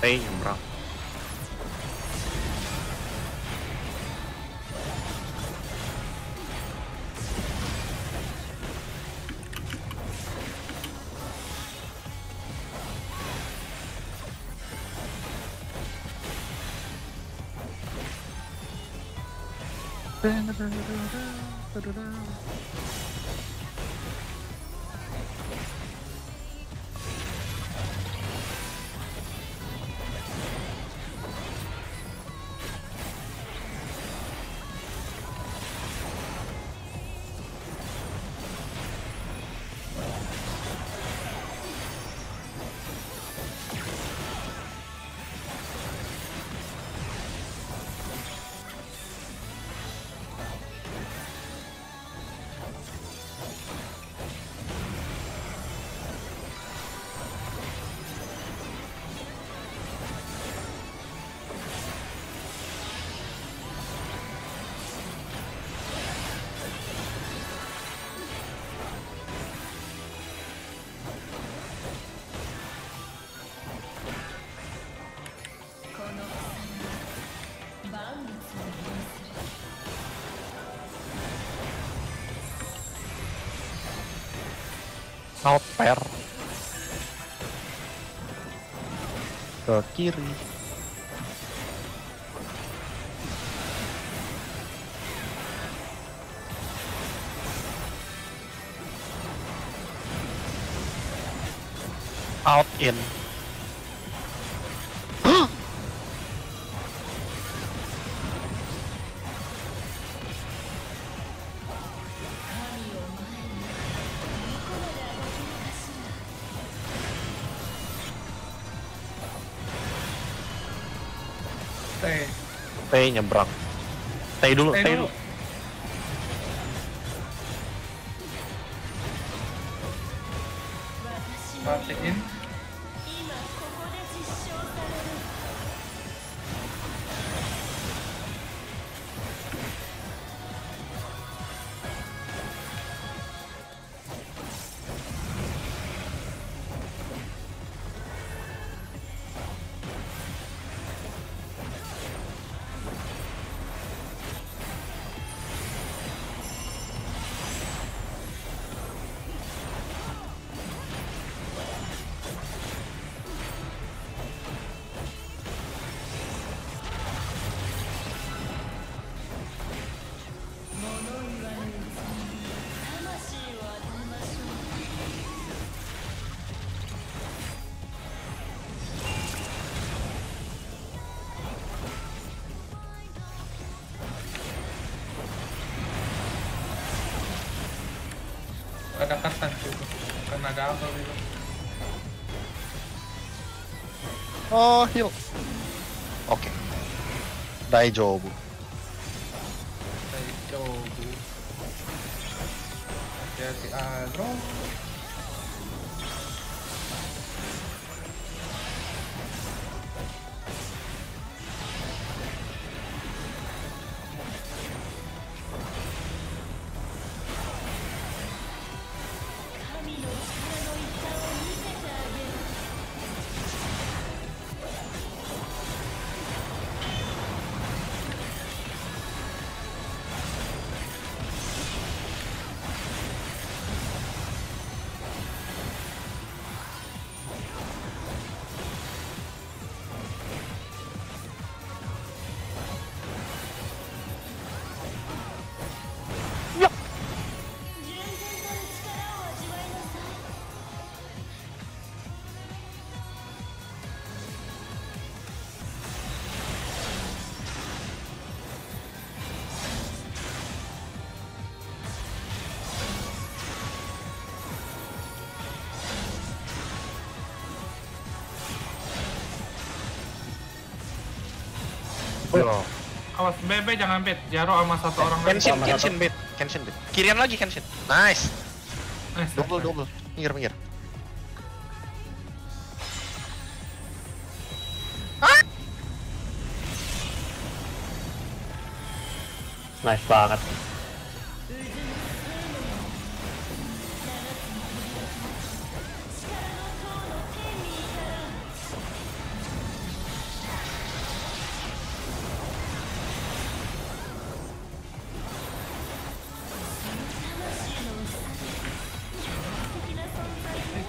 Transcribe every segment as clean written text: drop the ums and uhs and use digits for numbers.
nyebrang. Noper ke kiri. Out in. T nyebrang. T dulu. Matiin. Ada katan juga, kan ada apa gitu. Oh, heal. Oke. Daijoubu. Hati-hati agro. Awas, BB jangan bet. Jarwo sama satu orang lagi. Kenshin bet. Kirian lagi Kenshin. Nice. Double. Minggir. Nice banget.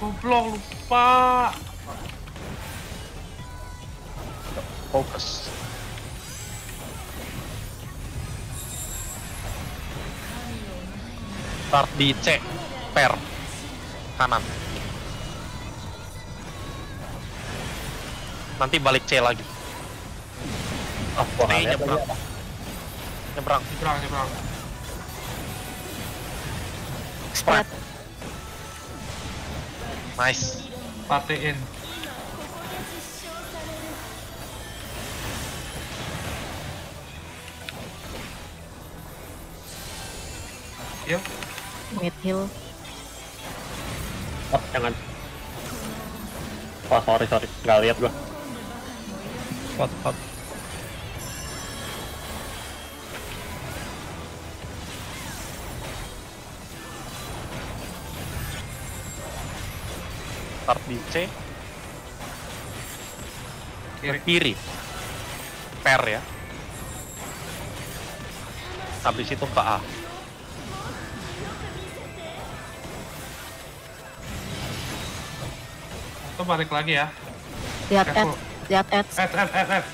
Goblok, lupa. Fokus. Start di C, per kanan. Nanti balik C lagi. Oh, gua nggak lihat nyebrang. lagi. Nyebrang. Nyebrang. Spread. Nice. Patein. Yuk. Mid hill. Oh, jangan. Oh, sorry. Nggak lihat gua. Pot. Start di C, kiri. Per ya. Habis itu ke A. Itu balik lagi ya. Lihat Careful. ads. F.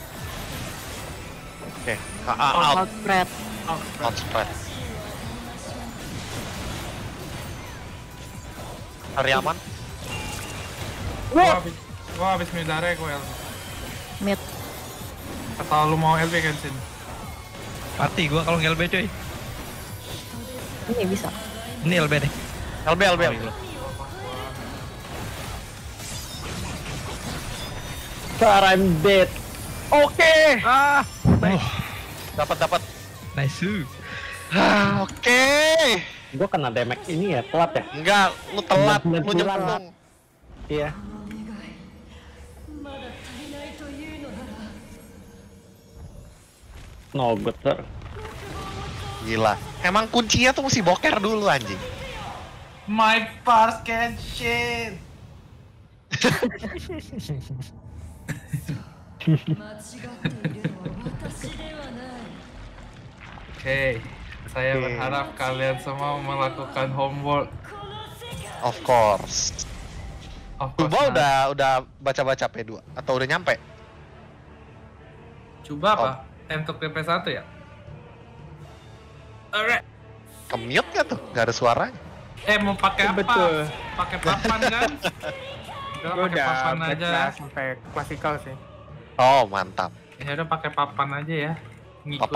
Oke, ke A out. Out spread. Out spread. Hari aman. Gua habis midare gua LB. Mid. Atau lu mau LB Kenshin? Mati gua kalau nge-LB cuy. Ini bisa. Ini LB nih. LB. Sir, I'm dead. Oke. Dapat. Nice. Oke. Gua kena damage ini ya, telat ya? Enggak, lu telat, lu 99. nyemplung. Iya. No good, sir. Gila. Emang kuncinya tuh mesti boker dulu anjing. My pars Kenshin. Oke, saya berharap kalian semua melakukan homework. Of course. Coba udah baca-baca P2 atau udah nyampe? Coba apa? Untuk PP1 ya? Alright. Ke-mute nggak tuh? Nggak ada suaranya. Mau pakai apa? Betul. Pakai papan kan? Udah pakai papan aja. Sampai klasikal sih. Oh, mantap. Ya udah pakai papan aja ya. Ngikut